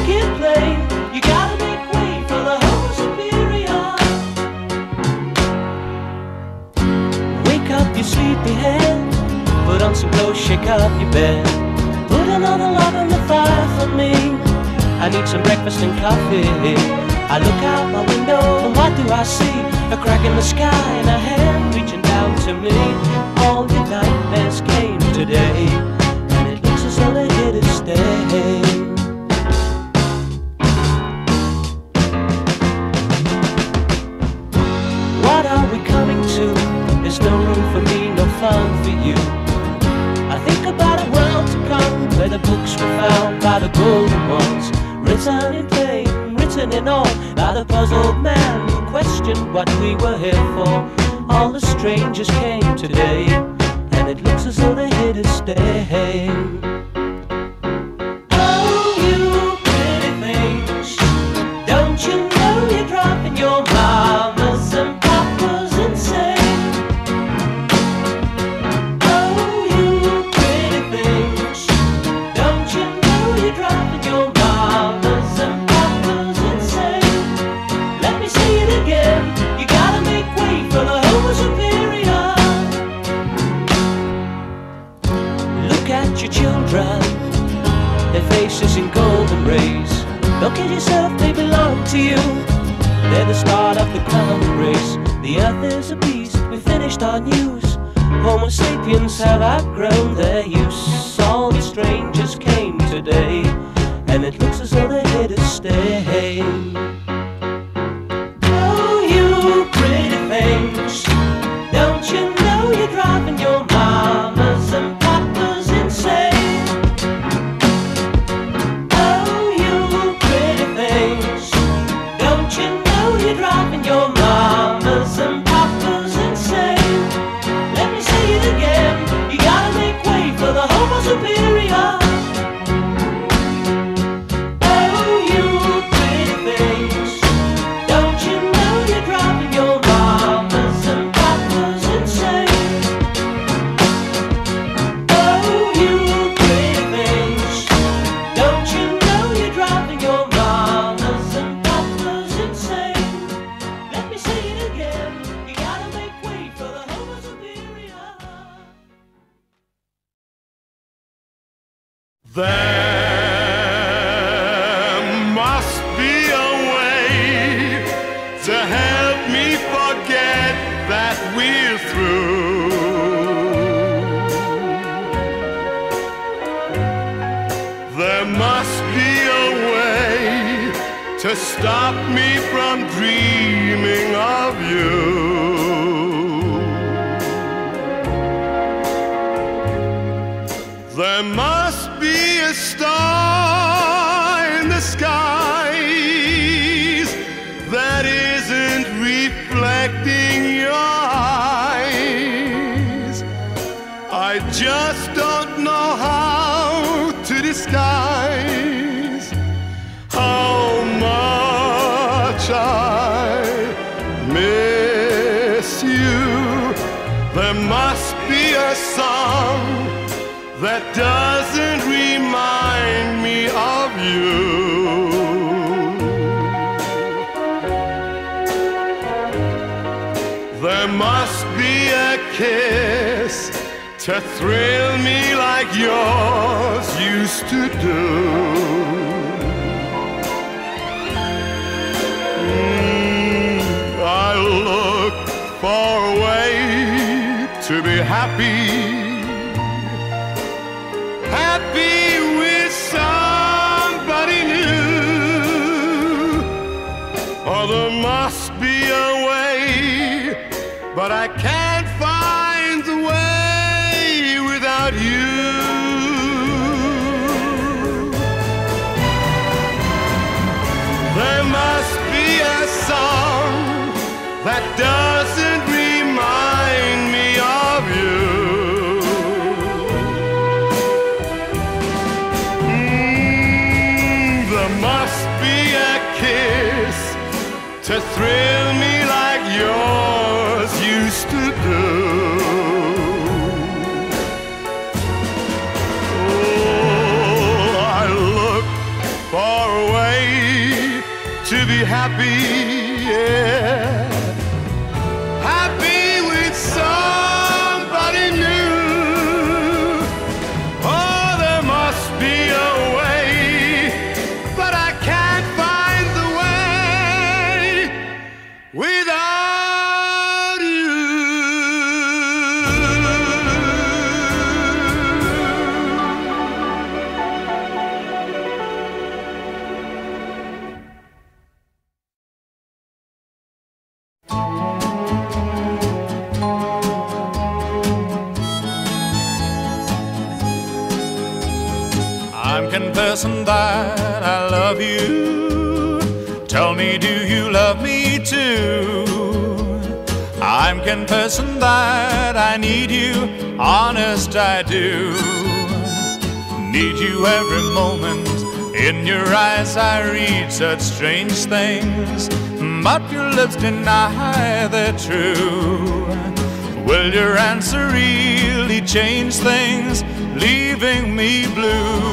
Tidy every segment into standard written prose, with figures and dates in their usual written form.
make it plain. You gotta make way for the Homo superior. Wake up, you sleepyhead. Put on some clothes, shake up your bed. Put another log on the fire for me. I need some breakfast and coffee. I look out my window and what do I see? A crack in the sky and a hand reaching down to me. All your nightmares came today, and it looks as though they're here to stay. What are we coming to? There's no room for me, no fun for you. I think about a world to come, where the books were found by the golden ones, written in pain, written in all, by the puzzled man who questioned what we were here for. All the strangers came today, and it looks as though they're here to stay. Oh, you pretty things, don't you know you're dropping your mamas and papas insane? Oh, you pretty things, don't you know you're dropping your mamas and papas insane? Let me say it again, you gotta make way for the Homo superior. Look at your children, their faces in golden rays. Look at yourself, they belong to you. They're the start of the common race. The earth is a beast, we finished our news. Homo sapiens have outgrown their use. All the strangers came today, and it looks as though they're here to stay. Oh, you pretty things, don't you know you're driving your mamas and papas insane? Oh, you pretty things, don't you know you're driving your mamas and papas insane? Let me say it again, you gotta make way for the Homo superior. Oh, you pretty things, don't you know you're driving your mamas and papas insane? Oh, you pretty things, don't you know you're driving your mamas and papas insane? Let me say it again, you gotta make way for the Homo superior. There must be a way to help me forget that we're through. There must be a way to stop me from dreaming of you. There must be a star in the skies that isn't reflecting your eyes. I just don't know how to disguise how much I miss you. There must be a song that doesn't remind me of you. There must be a kiss to thrill me like yours used to do. I look for a way to be happy, happy with somebody new. Or there must be a way, but I can't find the way without you. There must be a song that doesn't remind me of you. There must be a kiss to thrill me like yours used to do. Oh, I look for a way to be happy, yeah. Happy with somebody new. Oh, there must be a way, but I can't find the way without you. I'm confessing that I love you. Tell me, do you love me too? I'm confessing that I need you, honest I do. Need you every moment. In your eyes I read such strange things, but your lips deny they're true. Will your answer really change things, leaving me blue?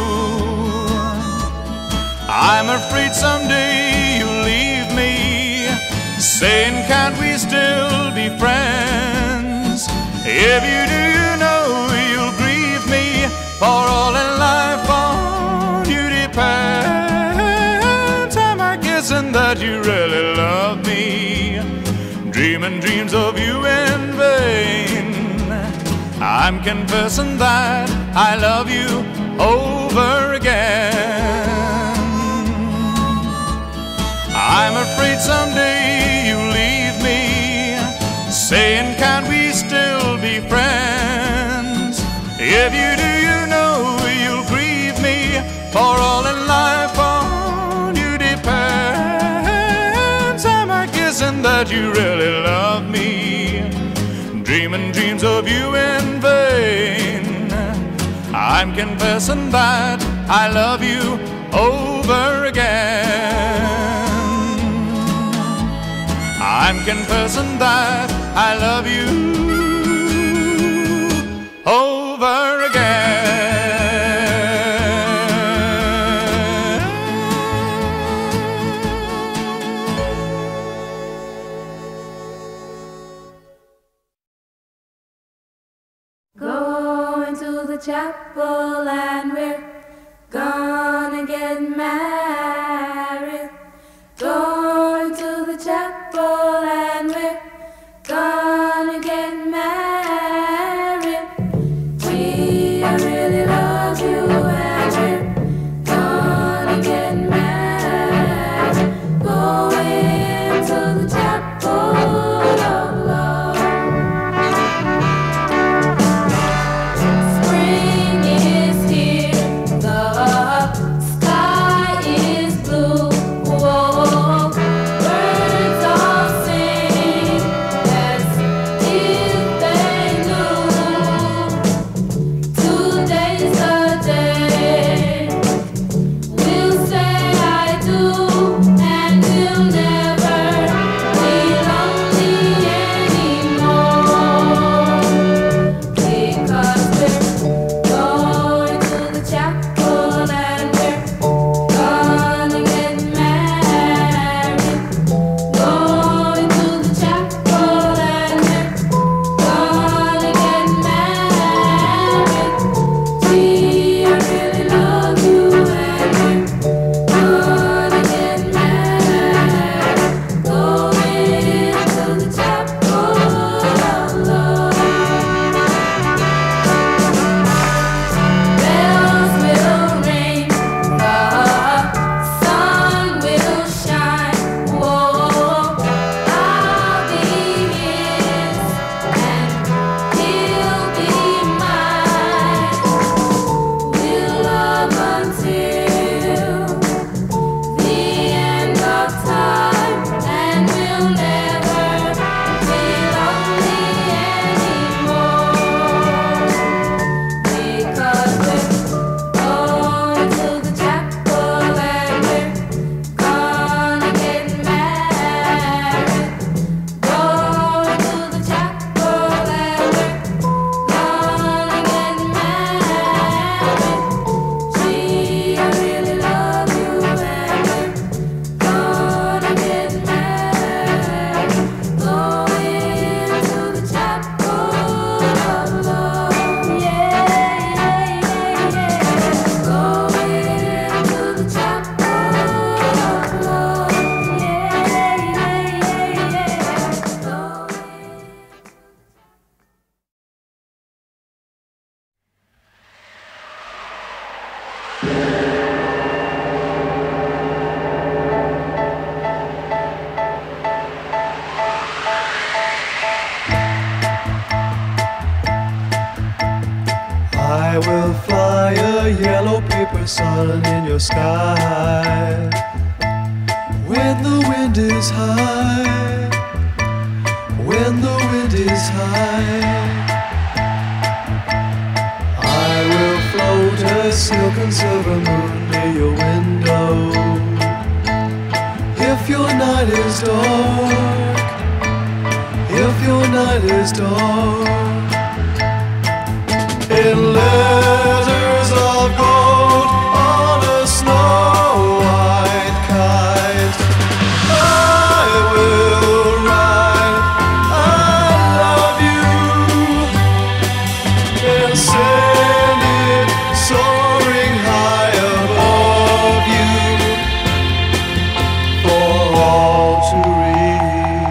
I'm afraid someday you'll leave me, saying can't we still be friends? If you do, you know you'll grieve me, for all in life on you depends. Am I guessing that you really love me, dreaming dreams of you in vain? I'm confessing that I love you over again. I'm afraid someday you'll leave me, saying can't we still be friends? If you do, you know you'll grieve me, for all in life on you depends. Am I guessing that you really love me, dreaming dreams of you in vain? I'm confessing that I love you over again. I'm confessing that I love you over again. Going to the chapel and we're gonna get married. Going to the chapel and we're gonna get married. We really love you and we're gonna get married. Going to the chapel of love. Spring is here. sun in your sky. When the wind is high, when the wind is high, I will float a silken silver moon near your window. If your night is dark, if your night is dark, in letters of gold on a snow-white kite, I will write, I love you, and send it soaring high above you for all to read.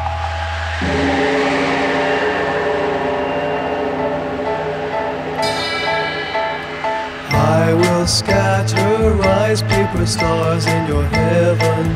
I will scatter rice paper stars in your heaven.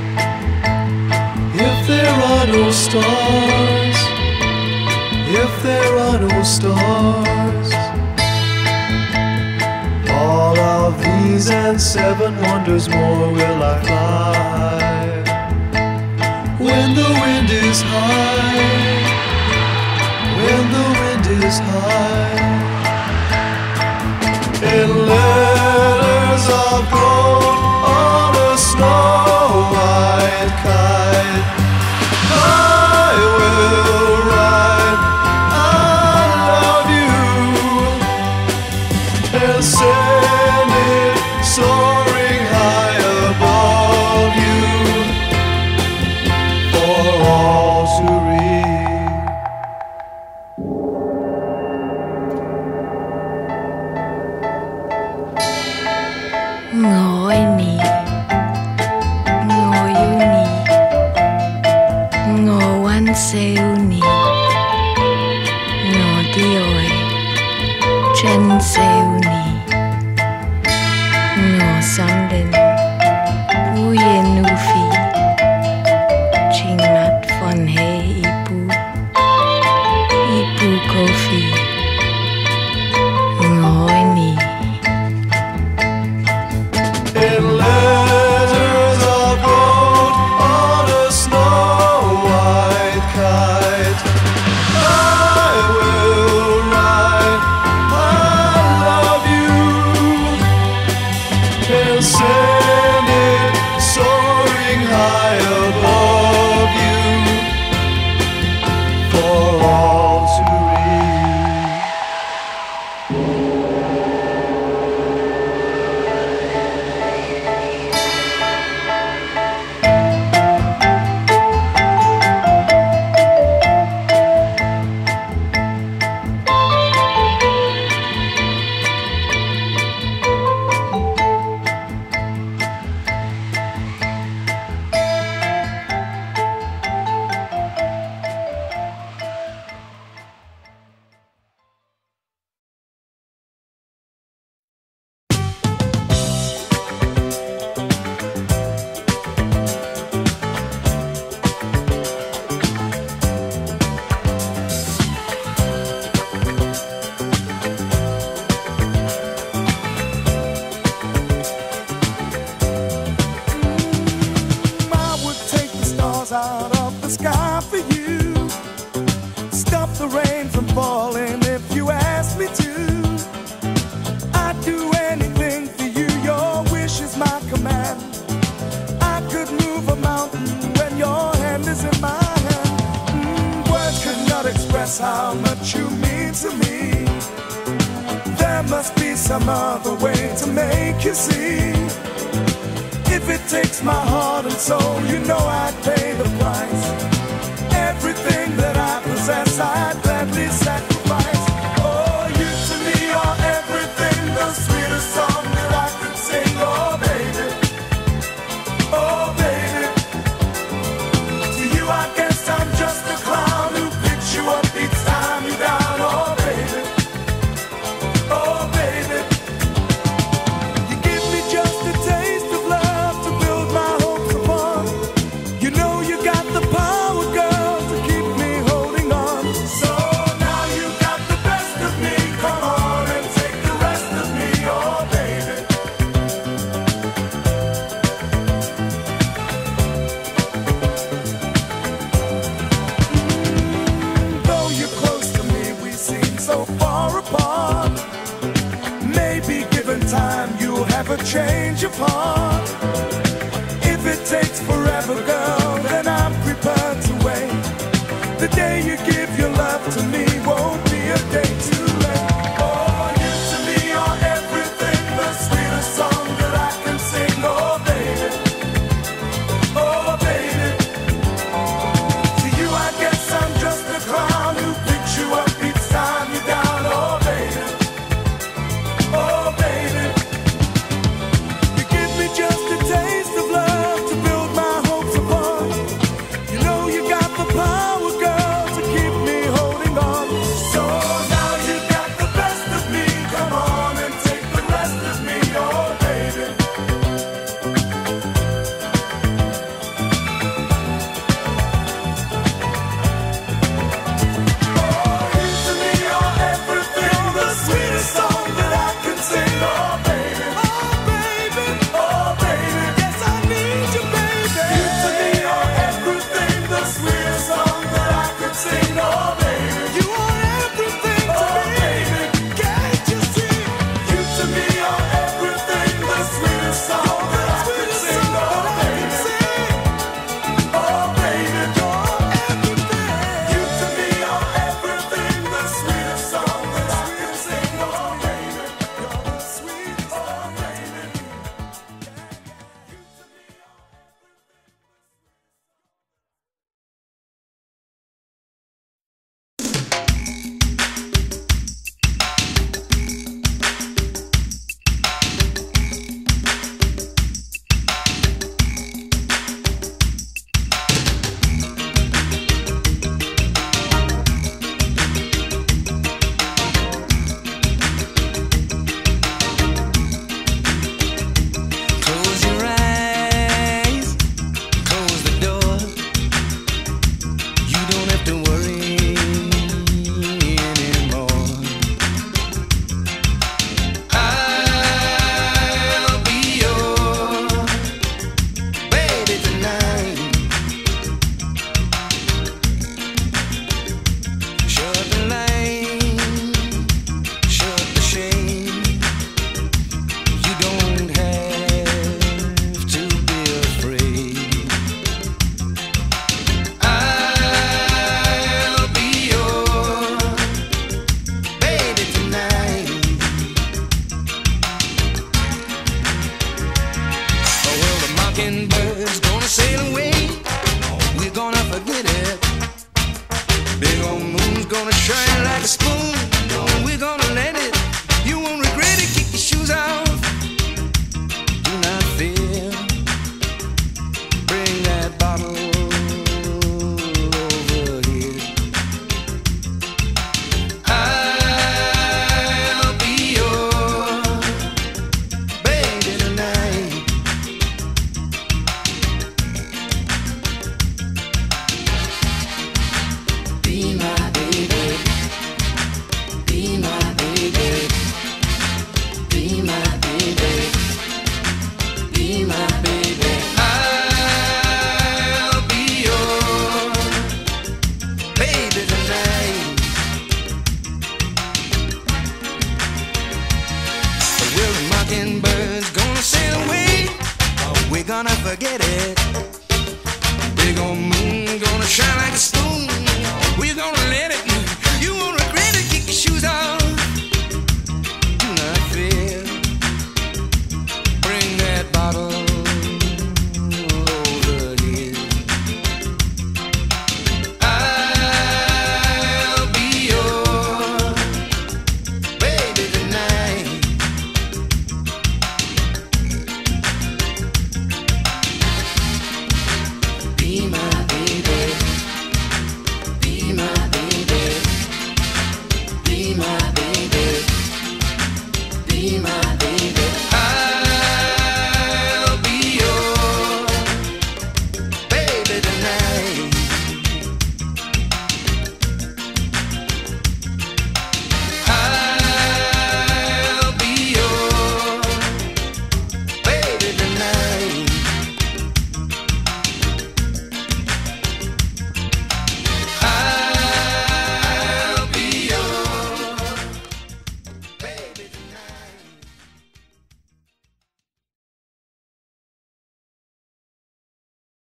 If there are no stars, if there are no stars, all of these and 7 wonders more will I fly. When the wind is high, when the wind is high, in letters of gold on a snow-white kite, I will write, I love you, and send it soaring high above you for all to read. Ngồi nì, ngồi yêu nì, ngồi quan siêu nì, ngồi đi ơi, chân siêu nì, ngồi sống đến u yên u phi, chinh mắt phòn hê ipu kofi, ngồi nì. In letters of gold on a snow-white kite, I will write, I love you, and send it soaring high above you for all to read. Out of the sky for you, stop the rain from falling if you ask me to. I'd do anything for you, your wish is my command. I could move a mountain when your hand is in my hand. Words could not express how much you mean to me. There must be some other way to make you see. If it takes my heart and soul, you know I'd pay the price. Everything that I possess, I'd gladly sacrifice. Oh, you to me are everything, the sweetest song that I could sing. Oh, baby, oh, baby. To you I guess I'm just a clown who picks you up each time you're down. Oh, baby, oh, baby. You give me just a taste of love to build my hopes upon. You know you got change of heart. If it takes forever, girl, then I'm prepared to wait. The day you give your love to me won't be a day too late. Oh, you to me are everything, the sweetest song that I can sing. Oh, baby, oh, baby. To you I guess I'm just a clown who picks you up each time you're down. Oh, baby, oh, baby. You give me just a taste of love to build my hopes upon. You know you got the power, girl, to keep me holding on. So now you got the best of me. Come on and take the rest of me, oh baby. Oh, you to me are everything, the sweetest song that I can sing, oh baby. Oh baby, oh baby, yes I need you, baby. You to me are everything, the sweetest song that I could sing, oh baby. You are everything to me, can't you see? You to me are everything, the sweetest song that I could sing, oh baby. Oh baby, you're everything. You to me are everything, the sweetest song that I could sing, oh baby. You're the sweetest, oh baby. Close your eyes, close the door. You don't have to worry anymore. I'll be your baby tonight. Shut the light, shut the shade. You don't have to be afraid. I'll be your baby tonight. Oh, well, the mockingbird's gonna sail away. We're gonna forget it. Big old moon's gonna shine like a spoon. We're gonna let it. You won't regret it. Kick your shoes off. Do not fear. Bring that bottle over here. I'll be your baby tonight. Be my baby. Be my baby. Be my baby. Be my baby. I'll be your baby tonight. Well, the mockingbird's gonna sail away. We're gonna forget it. Big old moon gonna shine like a spoon. We're gonna let